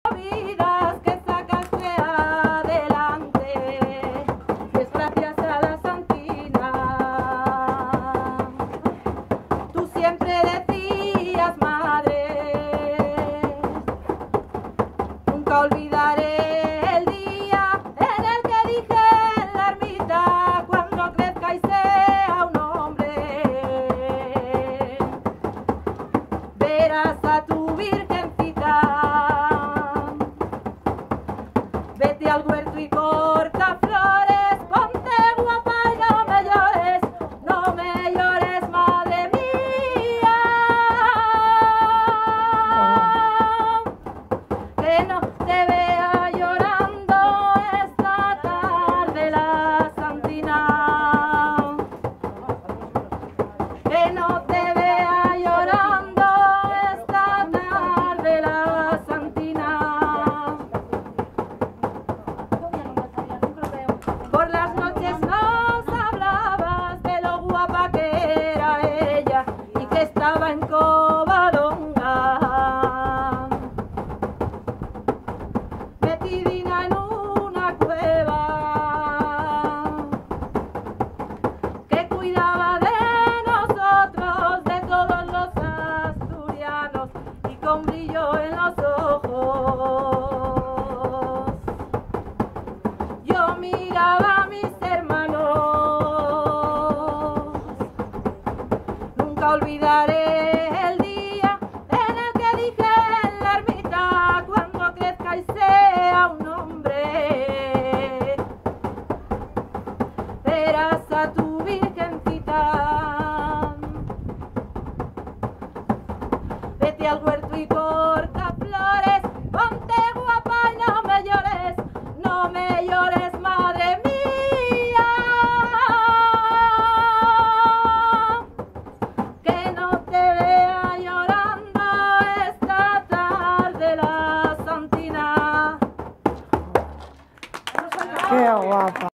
vidas que sacaste adelante, es gracias a la Santina. Tú siempre decías, madre, nunca olvidaré el día en el que dije en la ermita, cuando crezca y sea un hombre, verás a tu virgencita. Vete al huerto y corta flores, ponte guapa y no me llores, no me llores, madre mía, que no te vea llorando esta tarde la Santina, que no te vea llorando esta tarde la Santina. Por las noches nos hablabas de lo guapa que era ella y que estaba en Covadonga, metidina en una cueva, que cuidaba de nosotros, de todos los asturianos, y con brillo en los ojos. Yo miraba a mis hermanos, nunca olvidaré el día en el que dije en la ermita, cuando crezca y sea un hombre, verás a tu virgencita. Vete al huerto y corta flores, ponte guapa y no me llores, no me llores, madre mía, que no te vea llorando esta tarde la Santina. Qué guapa.